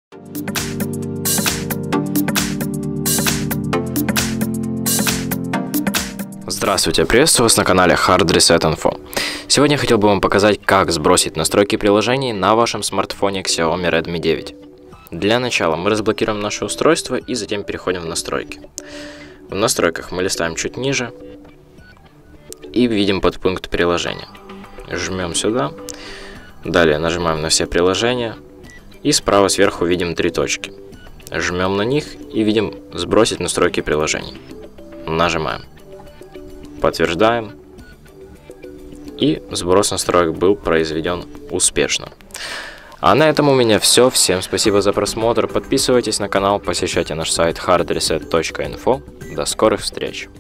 Здравствуйте, приветствую вас на канале Hard Reset Info. Сегодня я хотел бы вам показать, как сбросить настройки приложений на вашем смартфоне Xiaomi Redmi 9. Для начала мы разблокируем наше устройство и затем переходим в настройки. В настройках мы листаем чуть ниже и видим подпункт приложения. Жмем сюда, далее нажимаем на все приложения и справа сверху видим 3 точки. Жмем на них и видим «Сбросить настройки приложений». Нажимаем. Подтверждаем. И сброс настроек был произведен успешно. А на этом у меня все. Всем спасибо за просмотр. Подписывайтесь на канал, посещайте наш сайт hardreset.info. До скорых встреч!